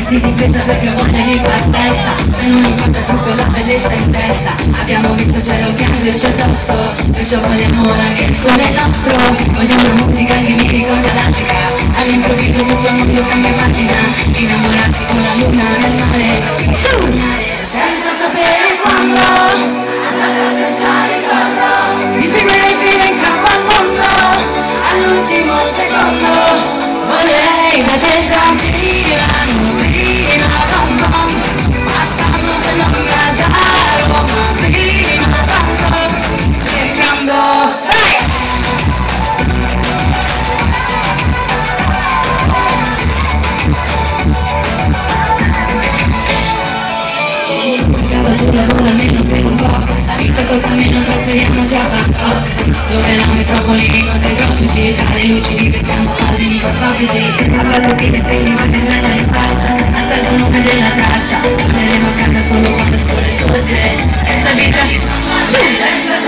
vestiti in fretta perché voglia di far festa. Se non importa il trucco, la bellezza in testa. Abbiamo visto il cielo piangerci addosso, perciò vogliamo anche il sole è nostro. Vogliamo una musica che mi ricorda l'Africa. All'improvviso tutto il mondo cambia pagina. Innamorarsi con la luna nel mare, tornare senza sapere quando, andare senza ritorno, ti seguirei fino in capo al mondo, all'ultimo secondo. Vorrei da te tranquilla, prima Hong Kong, passando per l'onda da Roma, prima Bangkok, cercando tu lavora almeno per un po', la vita costa meno, trasferiamoci a Bangkok, dove la metropoli incontra i tropici, tra le luci diventiamo quasi microscopici, a base di pensieri ma che prenda in faccia, alza il volume della traccia, torneremo a casa solo quando il sole sorge, questa vita mi fa senza